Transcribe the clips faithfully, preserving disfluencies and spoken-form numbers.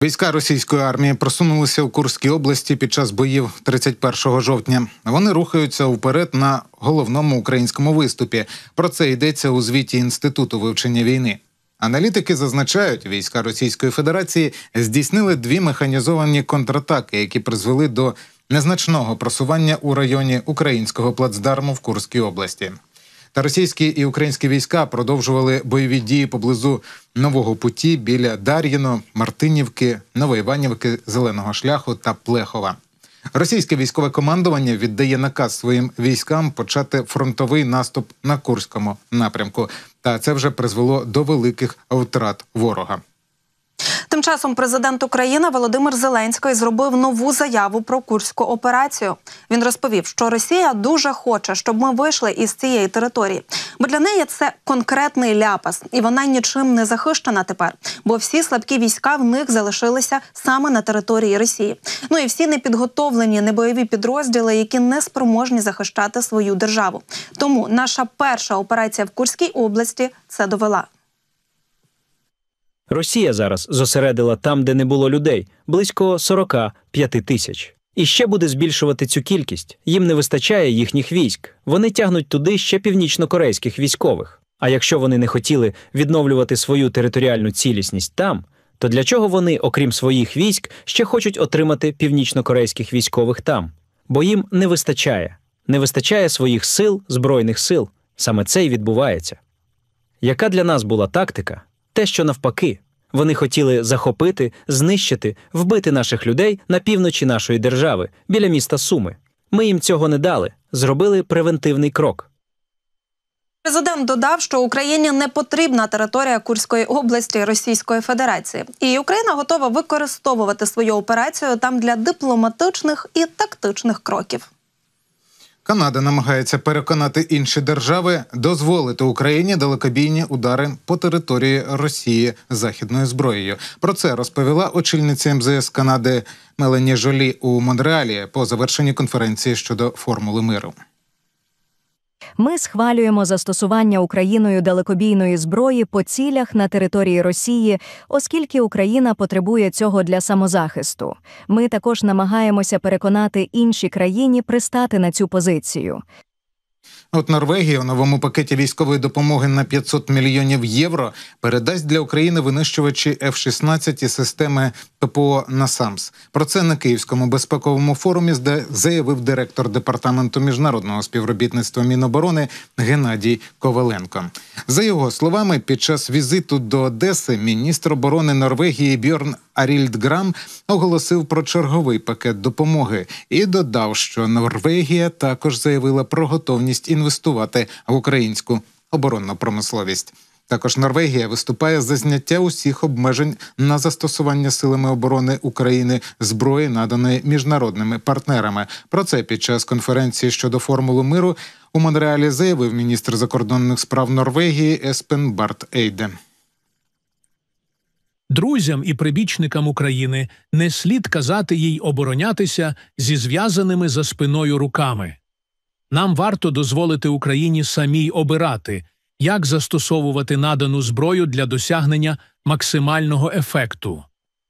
Війська російської армії просунулися у Курській області під час боїв тридцять першого жовтня. Вони рухаються вперед на головному українському виступі. Про це йдеться у звіті Інституту вивчення війни. Аналітики зазначають, війська Російської Федерації здійснили дві механізовані контратаки, які призвели до незначного просування у районі українського плацдарму в Курській області. Та російські і українські війська продовжували бойові дії поблизу Нового Путі, біля Дар'їно, Мартинівки, Новоіванівки, Зеленого Шляху та Плехова. Російське військове командування віддає наказ своїм військам почати фронтовий наступ на Курському напрямку. Та це вже призвело до великих втрат ворога. Тим часом президент України Володимир Зеленський зробив нову заяву про Курську операцію. Він розповів, що Росія дуже хоче, щоб ми вийшли із цієї території. Бо для неї це конкретний ляпас, і вона нічим не захищена тепер. Бо всі слабкі війська в них залишилися саме на території Росії. Ну і всі непідготовлені небойові підрозділи, які не спроможні захищати свою державу. Тому наша перша операція в Курській області це довела. Росія зараз зосередила там, де не було людей, близько сорок п'ять тисяч. І ще буде збільшувати цю кількість. Їм не вистачає їхніх військ. Вони тягнуть туди ще північно-корейських військових. А якщо вони не хотіли відновлювати свою територіальну цілісність там, то для чого вони, окрім своїх військ, ще хочуть отримати північно-корейських військових там? Бо їм не вистачає. Не вистачає своїх сил, збройних сил. Саме це й відбувається. Яка для нас була тактика? Те, що навпаки. Вони хотіли захопити, знищити, вбити наших людей на півночі нашої держави, біля міста Суми. Ми їм цього не дали, зробили превентивний крок. Президент додав, що Україні не потрібна територія Курської області Російської Федерації. І Україна готова використовувати свою операцію там для дипломатичних і тактичних кроків. Канада намагається переконати інші держави дозволити Україні далекобійні удари по території Росії західною зброєю. Про це розповіла очільниця ем зе ес Канади Мелані Жолі у Монреалі по завершенні конференції щодо формули миру. Ми схвалюємо застосування Україною далекобійної зброї по цілях на території Росії, оскільки Україна потребує цього для самозахисту. Ми також намагаємося переконати інші країни пристати на цю позицію. От Норвегія у новому пакеті військової допомоги на п'ятсот мільйонів євро передасть для України винищувачі еф шістнадцять і системи пе пе о «Насамс». Про це на Київському безпековому форумі заявив директор Департаменту міжнародного співробітництва Міноборони Геннадій Коваленко. За його словами, під час візиту до Одеси міністр оборони Норвегії Бьорн Арільдграм оголосив про черговий пакет допомоги і додав, що Норвегія також заявила про готовність інвестувати в українську оборонну промисловість. Також Норвегія виступає за зняття усіх обмежень на застосування силами оборони України зброї, наданої міжнародними партнерами. Про це під час конференції щодо формули миру у Монреалі заявив міністр закордонних справ Норвегії Еспен Барт Ейде. Друзям і прибічникам України не слід казати їй оборонятися зі зв'язаними за спиною руками. Нам варто дозволити Україні самій обирати, як застосовувати надану зброю для досягнення максимального ефекту.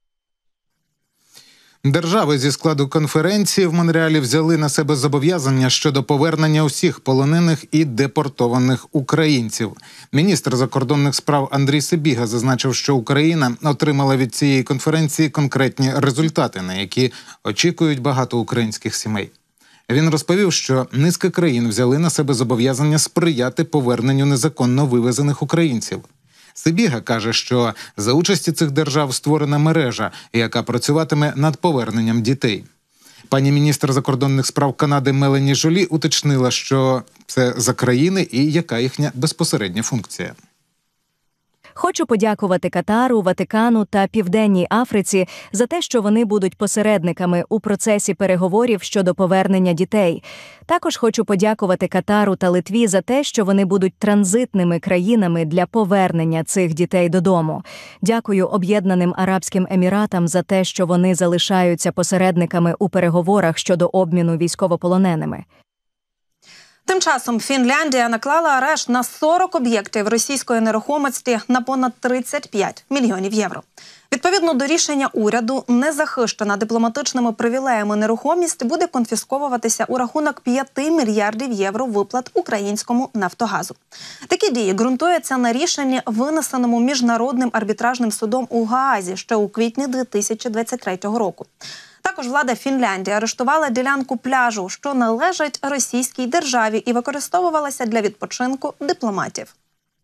Держави зі складу конференції в Монреалі взяли на себе зобов'язання щодо повернення усіх полонених і депортованих українців. Міністр закордонних справ Андрій Сибіга зазначив, що Україна отримала від цієї конференції конкретні результати, на які очікують багато українських сімей. Він розповів, що низка країн взяли на себе зобов'язання сприяти поверненню незаконно вивезених українців. Сибіга каже, що за участі цих держав створена мережа, яка працюватиме над поверненням дітей. Пані міністр закордонних справ Канади Мелані Жолі уточнила, що це за країни і яка їхня безпосередня функція. Хочу подякувати Катару, Ватикану та Південній Африці за те, що вони будуть посередниками у процесі переговорів щодо повернення дітей. Також хочу подякувати Катару та Литві за те, що вони будуть транзитними країнами для повернення цих дітей додому. Дякую Об'єднаним Арабським Еміратам за те, що вони залишаються посередниками у переговорах щодо обміну військовополоненими. Тим часом Фінляндія наклала арешт на сорок об'єктів російської нерухомості на понад тридцять п'ять мільйонів євро. Відповідно до рішення уряду, незахищена дипломатичними привілеями нерухомість буде конфісковуватися у рахунок п'яти мільярдів євро виплат українському «Нафтогазу». Такі дії ґрунтуються на рішенні, винесеному Міжнародним арбітражним судом у Гаазі ще у квітні дві тисячі двадцять третього року. Також влада Фінляндії арештувала ділянку пляжу, що належить російській державі і використовувалася для відпочинку дипломатів.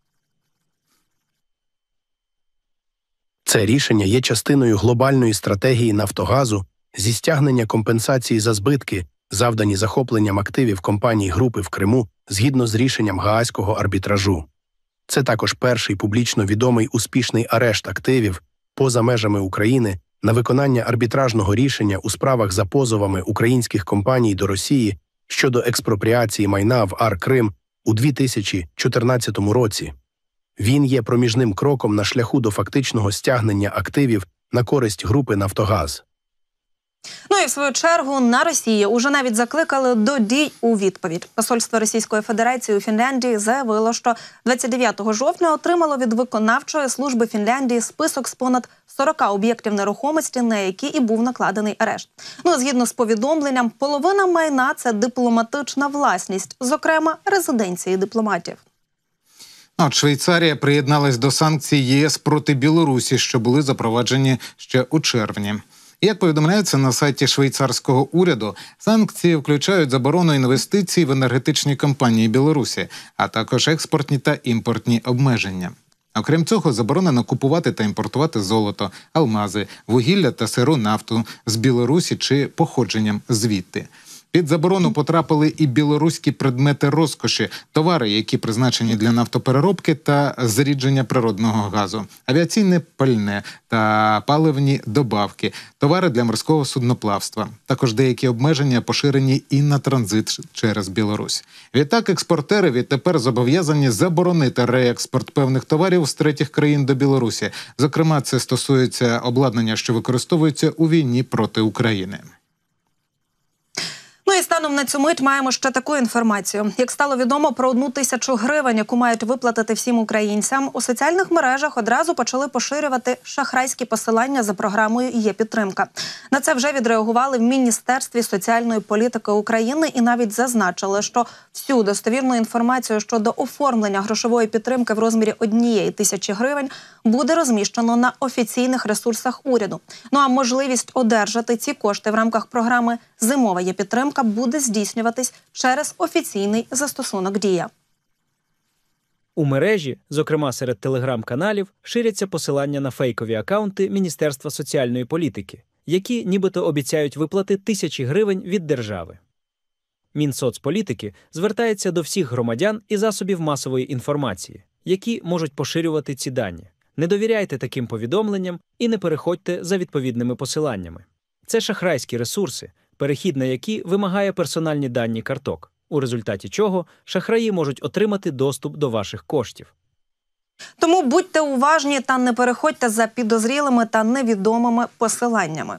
Це рішення є частиною глобальної стратегії «Нафтогазу» зі стягнення компенсації за збитки, завдані захопленням активів компаній групи в Криму згідно з рішенням Гаазького арбітражу. Це також перший публічно відомий успішний арешт активів поза межами України на виконання арбітражного рішення у справах за позовами українських компаній до Росії щодо експропріації майна в АР-Крим у дві тисячі чотирнадцятому році. Він є проміжним кроком на шляху до фактичного стягнення активів на користь групи «Нафтогаз». Ну і в свою чергу на Росії уже навіть закликали до дій у відповідь. Посольство Російської Федерації у Фінляндії заявило, що двадцять дев'ятого жовтня отримало від виконавчої служби Фінляндії список з понад сорока об'єктів нерухомості, на які і був накладений арешт. Ну, згідно з повідомленням, половина майна – це дипломатична власність, зокрема резиденції дипломатів. От Швейцарія приєдналась до санкцій ЄС проти Білорусі, що були запроваджені ще у червні. Як повідомляється на сайті швейцарського уряду, санкції включають заборону інвестицій в енергетичні компанії Білорусі, а також експортні та імпортні обмеження. Окрім цього, заборонено купувати та імпортувати золото, алмази, вугілля та сиру нафту з Білорусі чи походженням звідти. Під заборону потрапили і білоруські предмети розкоші, товари, які призначені для нафтопереробки та зрідження природного газу, авіаційне пальне та паливні добавки, товари для морського судноплавства. Також деякі обмеження поширені і на транзит через Білорусь. Відтак, експортери відтепер зобов'язані заборонити реекспорт певних товарів з третіх країн до Білорусі. Зокрема, це стосується обладнання, що використовується у війні проти України. Ну і станом на цю мить маємо ще таку інформацію. Як стало відомо про одну тисячу гривень, яку мають виплатити всім українцям, у соціальних мережах одразу почали поширювати шахрайські посилання за програмою «Є-підтримка». На це вже відреагували в Міністерстві соціальної політики України і навіть зазначили, що всю достовірну інформацію щодо оформлення грошової підтримки в розмірі однієї тисячі гривень буде розміщено на офіційних ресурсах уряду. Ну а можливість одержати ці кошти в рамках програми «Зимова є-підтримка» буде здійснюватись через офіційний застосунок «Дія». У мережі, зокрема серед телеграм-каналів, ширяться посилання на фейкові акаунти Міністерства соціальної політики, які нібито обіцяють виплати тисячі гривень від держави. Мінсоцполітики звертається до всіх громадян і засобів масової інформації, які можуть поширювати ці дані. Не довіряйте таким повідомленням і не переходьте за відповідними посиланнями. Це шахрайські ресурси, перехід на які вимагає персональні дані карток, у результаті чого шахраї можуть отримати доступ до ваших коштів. Тому будьте уважні та не переходьте за підозрілими та невідомими посиланнями.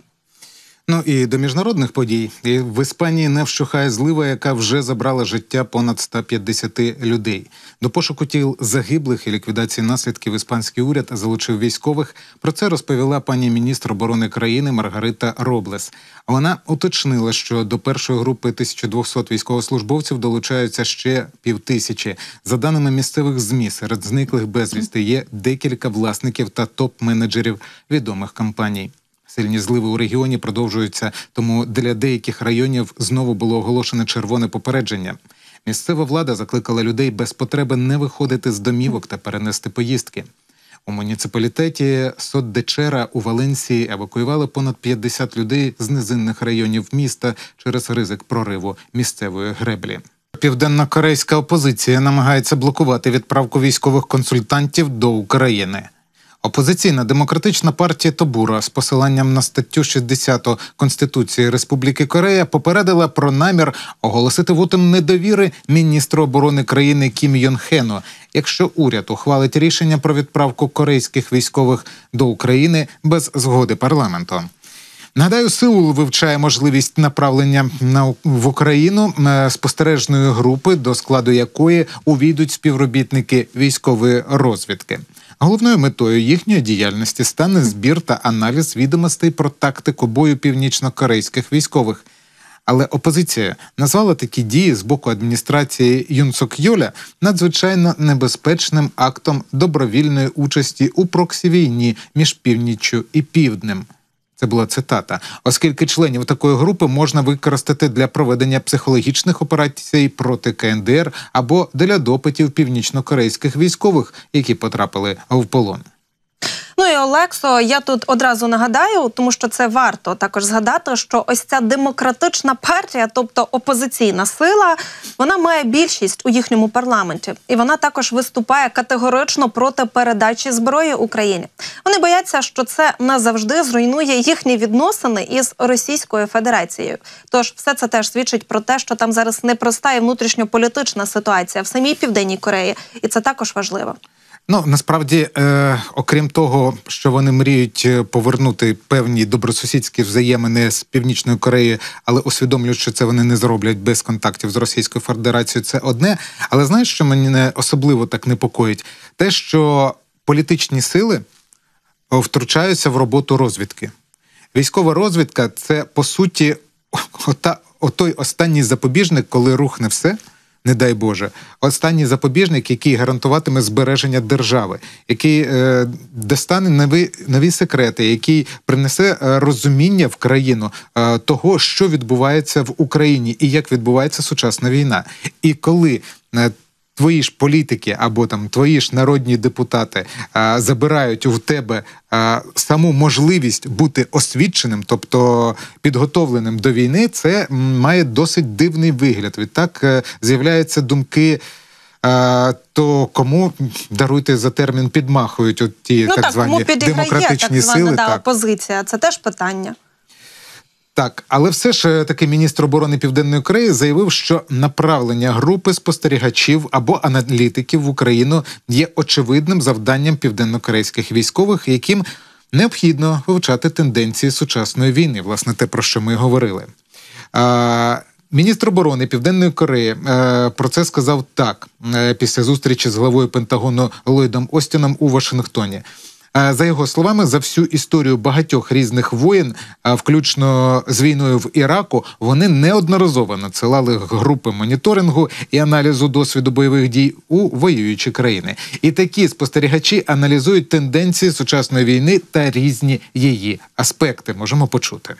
Ну і до міжнародних подій. І в Іспанії не вщухає злива, яка вже забрала життя понад ста п'ятдесяти людей. До пошуку тіл загиблих і ліквідації наслідків іспанський уряд залучив військових. Про це розповіла пані міністр оборони країни Маргарита Роблес. Вона уточнила, що до першої групи тисяча двісті військовослужбовців долучаються ще півтисячі. За даними місцевих ЗМІ, серед зниклих безвісти є декілька власників та топ-менеджерів відомих компаній. Сильні зливи у регіоні продовжуються, тому для деяких районів знову було оголошене червоне попередження. Місцева влада закликала людей без потреби не виходити з домівок та перенести поїздки. У муніципалітеті Сот-де-Чера у Валенсії евакуювали понад п'ятдесят людей з низинних районів міста через ризик прориву місцевої греблі. Південнокорейська опозиція намагається блокувати відправку військових консультантів до України. Опозиційна демократична партія Тобура з посиланням на статтю шістдесят Конституції Республіки Корея попередила про намір оголосити вотум недовіри міністру оборони країни Кім Йон Хену, якщо уряд ухвалить рішення про відправку корейських військових до України без згоди парламенту. Нагадаю, Сеул вивчає можливість направлення на, в Україну спостережної групи, до складу якої увійдуть співробітники військової розвідки. Головною метою їхньої діяльності стане збір та аналіз відомостей про тактику бою північно-корейських військових. Але опозиція назвала такі дії з боку адміністрації Юн Сок-Йоля надзвичайно небезпечним актом добровільної участі у проксі-війні між північчю і півднем. Це була цитата. Оскільки членів такої групи можна використати для проведення психологічних операцій проти КНДР або для допитів північно-корейських військових, які потрапили в полон. Ну і, Олексо, я тут одразу нагадаю, тому що це варто також згадати, що ось ця демократична партія, тобто опозиційна сила, вона має більшість у їхньому парламенті. І вона також виступає категорично проти передачі зброї Україні. Вони бояться, що це назавжди зруйнує їхні відносини із Російською Федерацією. Тож все це теж свідчить про те, що там зараз непроста і внутрішньополітична ситуація в самій Південній Кореї. І це також важливо. Ну, насправді, е, окрім того, що вони мріють повернути певні добросусідські взаємини з Північною Кореєю, але усвідомлюють, що це вони не зроблять без контактів з Російською Федерацією, це одне. Але знаєш, що мене особливо так непокоїть? Те, що політичні сили втручаються в роботу розвідки. Військова розвідка – це, по суті, ота, отой останній запобіжник, коли рухне все, не дай Боже, останній запобіжник, який гарантуватиме збереження держави, який е, достане нові, нові секрети, який принесе е, розуміння в країну е, того, що відбувається в Україні і як відбувається сучасна війна. І коли е, твої ж політики або там твої ж народні депутати а, забирають у тебе а, саму можливість бути освіченим, тобто підготовленим до війни, це має досить дивний вигляд. Відтак а, з'являються думки, а, то кому, даруйте за термін, підмахують от ті ну, так, так звані демократичні так звана, сили. Да, так. опозиція. Це теж питання. Так, але все ж таки міністр оборони Південної Кореї заявив, що направлення групи спостерігачів або аналітиків в Україну є очевидним завданням південнокорейських військових, яким необхідно вивчати тенденції сучасної війни. Власне, те, про що ми говорили. А, міністр оборони Південної Кореї а, про це сказав так, а, після зустрічі з главою Пентагону Ллойдом Остіном у Вашингтоні. За його словами, за всю історію багатьох різних воєн, включно з війною в Іраку, вони неодноразово надсилали групи моніторингу і аналізу досвіду бойових дій у воюючі країни. І такі спостерігачі аналізують тенденції сучасної війни та різні її аспекти. Можемо почути.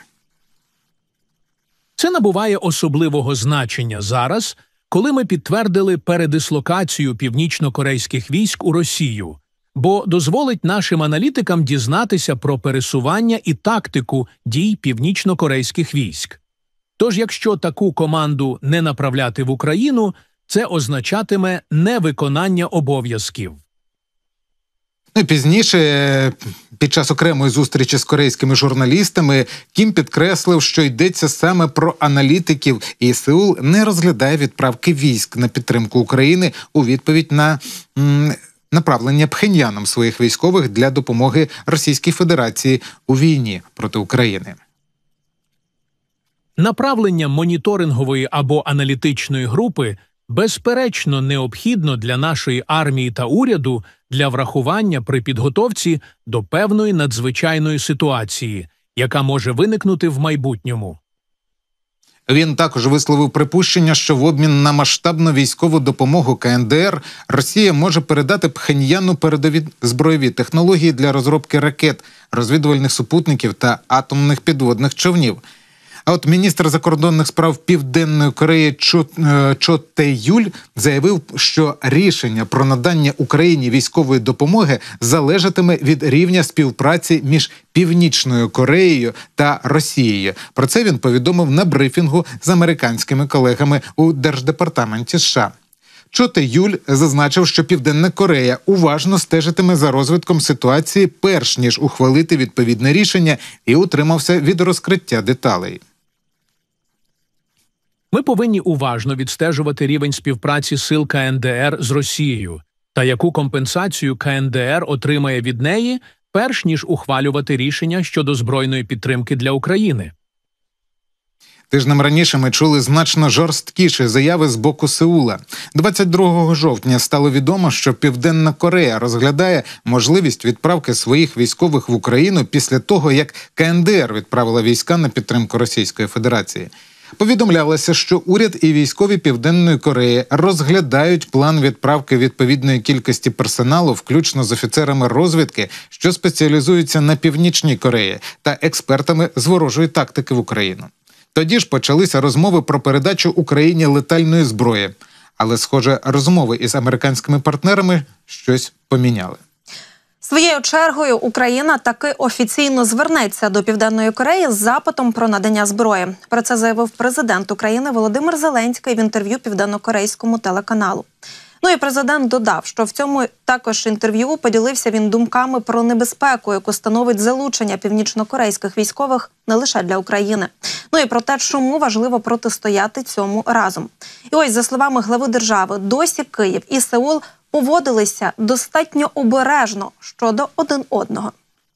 Це набуває особливого значення зараз, коли ми підтвердили передислокацію північно-корейських військ у Росію, бо дозволить нашим аналітикам дізнатися про пересування і тактику дій північно-корейських військ. Тож, якщо таку команду не направляти в Україну, це означатиме невиконання обов'язків. Ну, пізніше, під час окремої зустрічі з корейськими журналістами, Кім підкреслив, що йдеться саме про аналітиків, і Сеул не розглядає відправки військ на підтримку України у відповідь на м, направлення Пхеньяном своїх військових для допомоги Російській Федерації у війні проти України. Направлення моніторингової або аналітичної групи безперечно необхідно для нашої армії та уряду для врахування при підготовці до певної надзвичайної ситуації, яка може виникнути в майбутньому. Він також висловив припущення, що в обмін на масштабну військову допомогу КНДР Росія може передати Пхеньяну передові збройові технології для розробки ракет, розвідувальних супутників та атомних підводних човнів. А от міністр закордонних справ Південної Кореї Чо, Чо Те-юль заявив, що рішення про надання Україні військової допомоги залежатиме від рівня співпраці між Північною Кореєю та Росією. Про це він повідомив на брифінгу з американськими колегами у Держдепартаменті США. Чо Те-юль зазначив, що Південна Корея уважно стежитиме за розвитком ситуації, перш ніж ухвалити відповідне рішення, і утримався від розкриття деталей. Ми повинні уважно відстежувати рівень співпраці сил КНДР з Росією та яку компенсацію КНДР отримає від неї, перш ніж ухвалювати рішення щодо збройної підтримки для України. Тижнем раніше ми чули значно жорсткіші заяви з боку Сеула. двадцять другого жовтня стало відомо, що Південна Корея розглядає можливість відправки своїх військових в Україну після того, як ка ен де ер відправила війська на підтримку Російської Федерації. Повідомлялося, що уряд і військові Південної Кореї розглядають план відправки відповідної кількості персоналу, включно з офіцерами розвідки, що спеціалізуються на Північній Кореї, та експертами з ворожої тактики в Україну. Тоді ж почалися розмови про передачу Україні летальної зброї. Але, схоже, розмови із американськими партнерами щось поміняли. Своєю чергою Україна таки офіційно звернеться до Південної Кореї з запитом про надання зброї. Про це заявив президент України Володимир Зеленський в інтерв'ю південнокорейському телеканалу. Ну і президент додав, що в цьому також інтерв'ю поділився він думками про небезпеку, яку становить залучення північнокорейських військових не лише для України. Ну і про те, чому важливо протистояти цьому разом. І ось, за словами глави держави, досі Київ і Сеул поводилися достатньо обережно щодо один одного.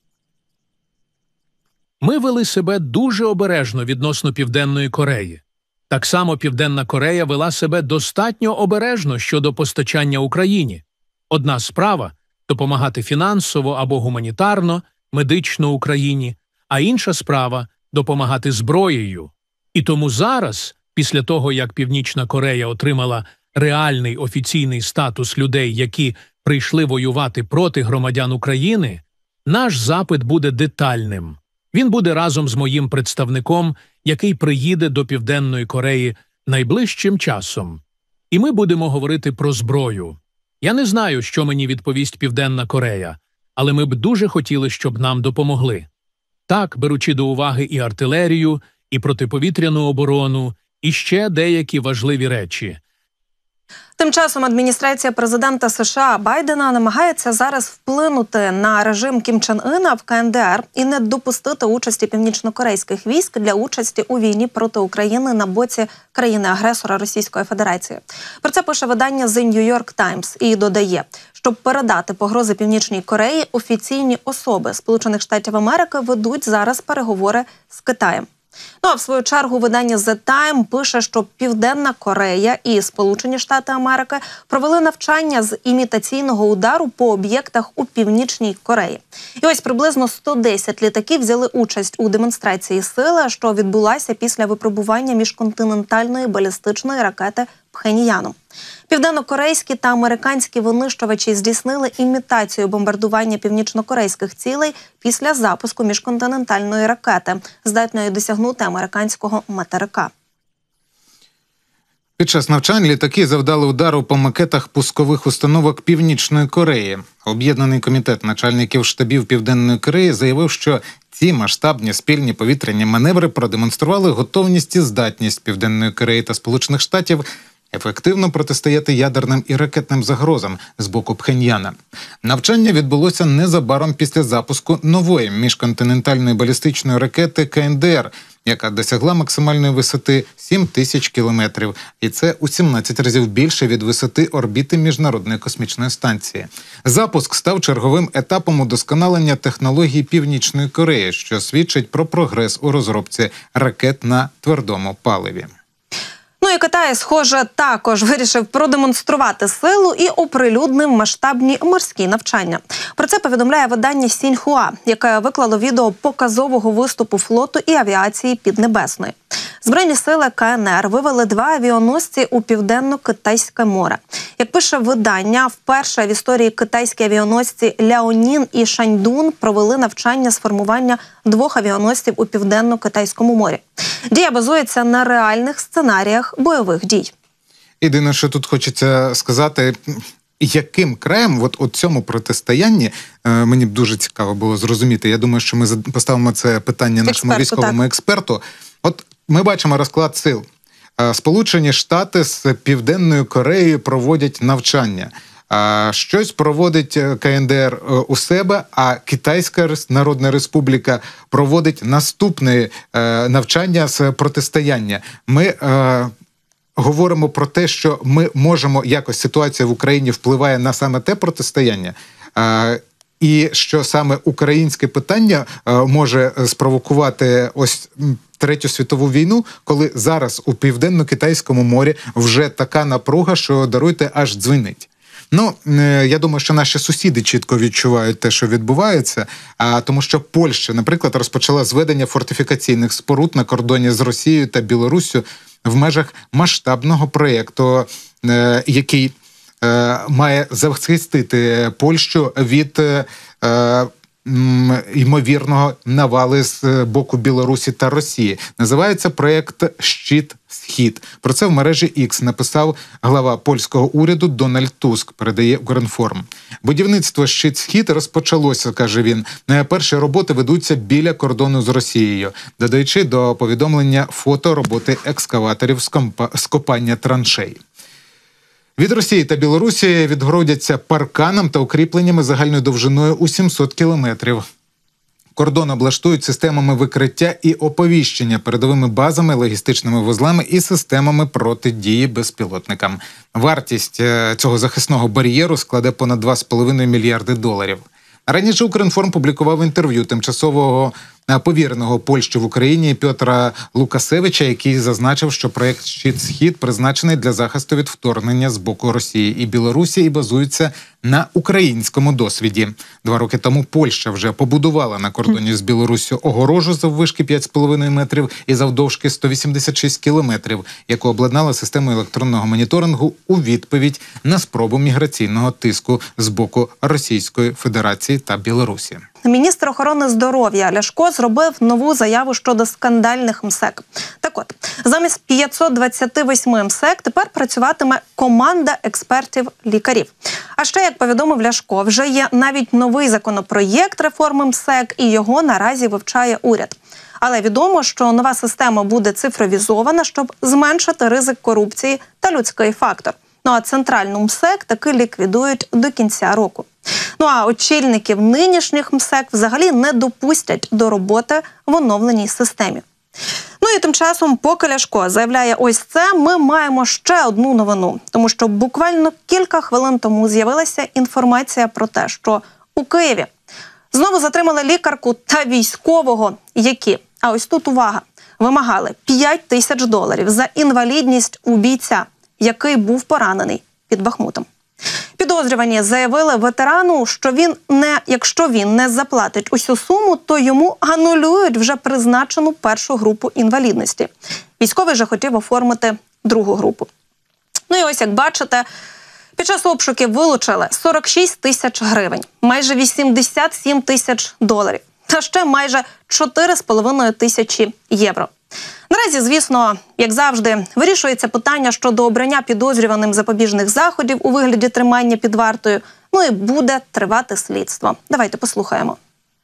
Ми вели себе дуже обережно відносно Південної Кореї. Так само Південна Корея вела себе достатньо обережно щодо постачання Україні. Одна справа – допомагати фінансово або гуманітарно, медично Україні, а інша справа – допомагати зброєю. І тому зараз, після того, як Північна Корея отримала реальний офіційний статус людей, які прийшли воювати проти громадян України, наш запит буде детальним. Він буде разом з моїм представником, який приїде до Південної Кореї найближчим часом. І ми будемо говорити про зброю. Я не знаю, що мені відповість Південна Корея, але ми б дуже хотіли, щоб нам допомогли. Так, беручи до уваги і артилерію, і протиповітряну оборону, і ще деякі важливі речі. Тим часом адміністрація президента США Байдена намагається зараз вплинути на режим Кім Чен Іна в ка ен де ер і не допустити участі північнокорейських військ для участі у війні проти України на боці країни-агресора Російської Федерації. Про це пише видання The New York Times і додає, щоб передати погрози Північній Кореї, офіційні особи Сполучених Штатів Америки ведуть зараз переговори з Китаєм. Ну а в свою чергу видання The Time пише, що Південна Корея і Сполучені Штати Америки провели навчання з імітаційного удару по об'єктах у Північній Кореї. І ось приблизно сто десять літаків взяли участь у демонстрації сили, що відбулася після випробування міжконтинентальної балістичної ракети Пхеньяном. Південнокорейські та американські винищувачі здійснили імітацію бомбардування північнокорейських цілей після запуску міжконтинентальної ракети, здатної досягнути американського материка. Під час навчань літаки завдали удару по макетах пускових установок Північної Кореї. Об'єднаний комітет начальників штабів Південної Кореї заявив, що ці масштабні спільні повітряні маневри продемонстрували готовність і здатність Південної Кореї та Сполучених Штатів ефективно протистояти ядерним і ракетним загрозам з боку Пхеньяна. Навчання відбулося незабаром після запуску нової міжконтинентальної балістичної ракети ка ен де ер, яка досягла максимальної висоти сім тисяч кілометрів, і це у сімнадцять разів більше від висоти орбіти Міжнародної космічної станції. Запуск став черговим етапом удосконалення технологій Північної Кореї, що свідчить про прогрес у розробці ракет на твердому паливі. Ну і Китай, схоже, також вирішив продемонструвати силу і оприлюднив масштабні морські навчання. Про це повідомляє видання Сіньхуа, яке виклало відео показового виступу флоту і авіації Піднебесної. Збройні сили ка ен ер вивели два авіаносці у Південно-Китайське море. Як пише видання, вперше в історії китайські авіаносці Ляонін і Шаньдун провели навчання з формування двох авіаносців у Південно-Китайському морі. Дія базується на реальних сценаріях бойових дій. Єдине, що тут хочеться сказати, яким краєм от у цьому протистоянні, мені б дуже цікаво було зрозуміти. Я думаю, що ми поставимо це питання нашому Експерту, військовому так. експерту. От ми бачимо розклад сил. Сполучені Штати з Південною Кореєю проводять навчання. Щось проводить ка ен де ер у себе, а Китайська Народна Республіка проводить наступне навчання з протистояння. Ми е, говоримо про те, що ми можемо, якось ситуація в Україні впливає на саме те протистояння, е, і що саме українське питання е, може спровокувати ось Третю світову війну, коли зараз у Південно-Китайському морі вже така напруга, що, даруйте, аж дзвенить. Ну, я думаю, що наші сусіди чітко відчувають те, що відбувається, а тому що Польща, наприклад, розпочала зведення фортифікаційних споруд на кордоні з Росією та Білоруссю в межах масштабного проєкту, який має захистити Польщу від ймовірного навали з боку Білорусі та Росії. Називається проєкт «Щит-Схід». Про це в мережі X написав глава польського уряду Дональд Туск, передає Укрінформ. Будівництво «Щит-Схід» розпочалося, каже він. Перші роботи ведуться біля кордону з Росією, додаючи до повідомлення фото роботи екскаваторів з копання траншей. Від Росії та Білорусі відгородяться парканом та укріпленнями загальною довжиною у сімсот кілометрів. Кордон облаштують системами викриття і оповіщення, передовими базами, логістичними вузлами і системами протидії безпілотникам. Вартість цього захисного бар'єру складе понад два з половиною мільярди доларів. Раніше Укрінформ публікував інтерв'ю тимчасового повіреного Польщі в Україні Пьотра Лукасевича, який зазначив, що проєкт «Щит-Схід» призначений для захисту від вторгнення з боку Росії і Білорусі і базується на українському досвіді. Два роки тому Польща вже побудувала на кордоні з Білоруссю огорожу заввишки п'ять з половиною метрів і завдовжки сто вісімдесят шість кілометрів, яку обладнала системою електронного моніторингу у відповідь на спробу міграційного тиску з боку Російської Федерації та Білорусі. Міністр охорони здоров'я Ляшко зробив нову заяву щодо скандальних МСЕК. Так от, замість п'ятсот двадцяти восьми МСЕК тепер працюватиме команда експертів-лікарів. А ще, як повідомив Ляшко, вже є навіть новий законопроєкт реформи МСЕК, і його наразі вивчає уряд. Але відомо, що нова система буде цифровізована, щоб зменшити ризик корупції та людський фактор. Ну а центральну МСЕК таки ліквідують до кінця року. Ну а очільників нинішніх МСЕК взагалі не допустять до роботи в оновленій системі. Ну і тим часом, поки Ляшко заявляє ось це, ми маємо ще одну новину. Тому що буквально кілька хвилин тому з'явилася інформація про те, що у Києві знову затримали лікарку та військового, які, а ось тут увага, вимагали п'ять тисяч доларів за інвалідність у бійця, який був поранений під Бахмутом. Підозрювані заявили ветерану, що він не, якщо він не заплатить усю суму, то йому анулюють вже призначену першу групу інвалідності. Військовий же хотів оформити другу групу. Ну і ось, як бачите, під час обшуків вилучили сорок шість тисяч гривень, майже вісімдесят сім тисяч доларів та ще майже чотири з половиною тисячі євро. Наразі, звісно, як завжди, вирішується питання щодо обрання підозрюваним запобіжних заходів у вигляді тримання під вартою, ну і буде тривати слідство. Давайте послухаємо.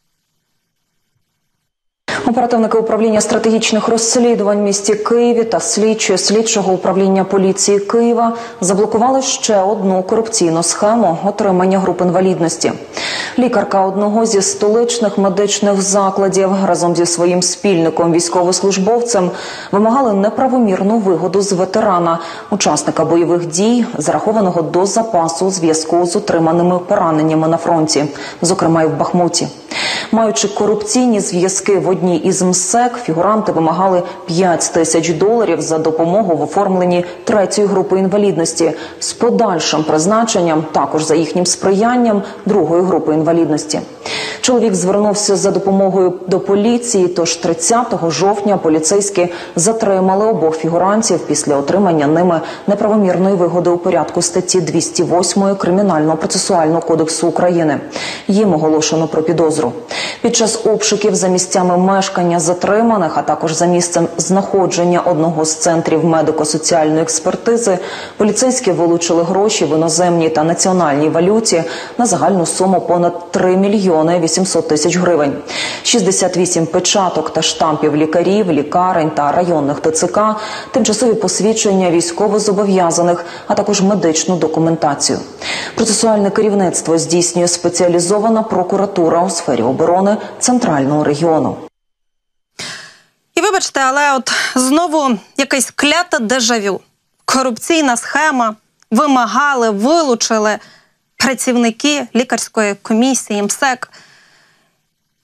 Оперативники управління стратегічних розслідувань в місті Києві та слідчі слідчого управління поліції Києва заблокували ще одну корупційну схему отримання груп інвалідності. Лікарка одного зі столичних медичних закладів разом зі своїм спільником-військовослужбовцем вимагали неправомірну вигоду з ветерана, учасника бойових дій, зарахованого до запасу у зв'язку з отриманими пораненнями на фронті, зокрема і в Бахмуті. Маючи корупційні зв'язки в одній із МСЕК, фігуранти вимагали п'ять тисяч доларів за допомогу в оформленні третьої групи інвалідності з подальшим призначенням, також за їхнім сприянням, другої групи інвалідності. Чоловік звернувся за допомогою до поліції, тож тридцятого жовтня поліцейські затримали обох фігурантів після отримання ними неправомірної вигоди у порядку статті двісті восьмої Кримінального процесуального кодексу України. Їм оголошено про підозру. Під час обшуків за місцями мешкання затриманих, а також за місцем знаходження одного з центрів медико-соціальної експертизи, поліцейські вилучили гроші в іноземній та національній валюті на загальну суму понад три мільйони вісімсот тисяч гривень. шістдесят вісім печаток та штампів лікарів, лікарень та районних ТЦК, тимчасові посвідчення військовозобов'язаних, а також медичну документацію. Процесуальне керівництво здійснює спеціалізована прокуратура у сфері оборони Центрального регіону. І вибачте, але от знову якесь кляте дежавю. Корупційна схема, вимагали, вилучили працівники лікарської комісії МСЕК.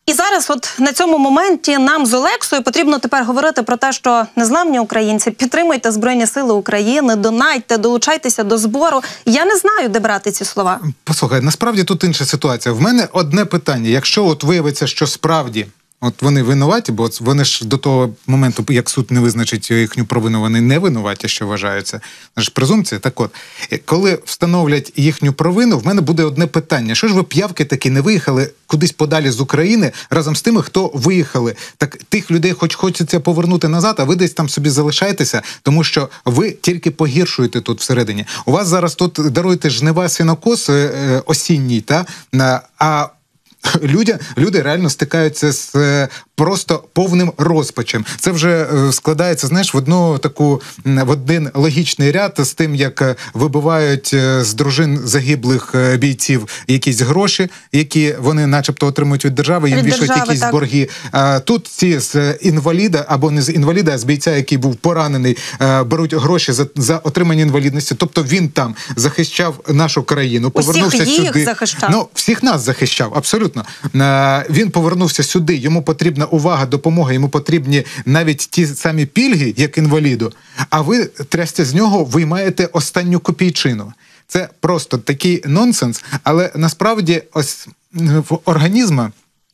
І зараз от на цьому моменті нам з Олексою потрібно тепер говорити про те, що незламні українці, підтримуйте Збройні Сили України, донайте, долучайтеся до збору. Я не знаю, де брати ці слова. Послухай, насправді тут інша ситуація. В мене одне питання. Якщо от виявиться, що справді от вони винуваті, бо вони ж до того моменту, як суд не визначить їхню провину, вони не винуваті, що вважаються. Це ж презумпція. Так от, коли встановлять їхню провину, в мене буде одне питання. Що ж ви, п'явки такі, не виїхали кудись подалі з України разом з тими, хто виїхали? Так тих людей хоч хочеться повернути назад, а ви десь там собі залишаєтеся, тому що ви тільки погіршуєте тут всередині. У вас зараз тут, даруєте, жнива сінокос е, осінній, та? А Люди, люди реально стикаються з е, просто повним розпачем. Це вже е, складається, знаєш, в одну таку, в один логічний ряд з тим, як вибивають е, з дружин загиблих е, бійців якісь гроші, які вони начебто отримують від держави, їм від вішають держави, якісь так. борги. А тут ці з інваліда, або не з інваліда, а з бійця, який був поранений, е, беруть гроші за, за отримання інвалідності. Тобто він там захищав нашу країну, повернувся Усіх їх сюди. захищав. Ну, всіх нас захищав, абсолютно. Він повернувся сюди, йому потрібна увага, допомога, йому потрібні навіть ті самі пільги, як інваліду, а ви, трясця з нього, виймаєте останню копійчину. Це просто такий нонсенс, але насправді ось в організму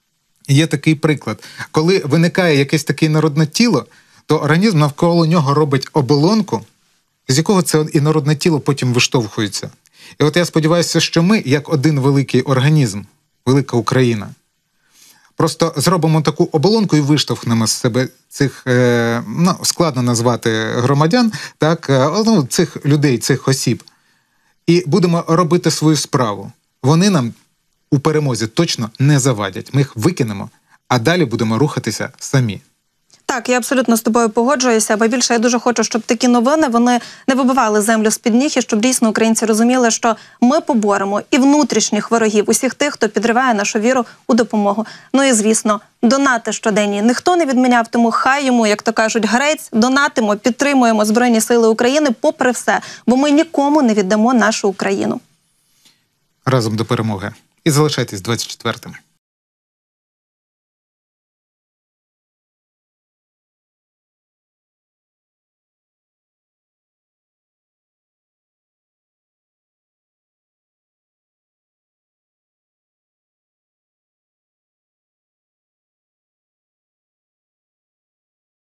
є такий приклад. Коли виникає якесь таке інородне тіло, то організм навколо нього робить оболонку, з якого це інородне тіло потім виштовхується. І от я сподіваюся, що ми, як один великий організм, велика Україна, просто зробимо таку оболонку і виштовхнемо з себе цих, е, ну, складно назвати громадян, так, е, ну, цих людей, цих осіб, і будемо робити свою справу. Вони нам у перемозі точно не завадять. Ми їх викинемо, а далі будемо рухатися самі. Так, я абсолютно з тобою погоджуюся, бо більше я дуже хочу, щоб такі новини, вони не вибивали землю з-під ніг, і щоб дійсно українці розуміли, що ми поборемо і внутрішніх ворогів, усіх тих, хто підриває нашу віру у допомогу. Ну і, звісно, донати щоденні. Ніхто не відміняв, тому хай йому, як то кажуть, грець, донатимо, підтримуємо Збройні Сили України попри все, бо ми нікому не віддамо нашу Україну. Разом до перемоги. І залишайтесь двадцять четвертим.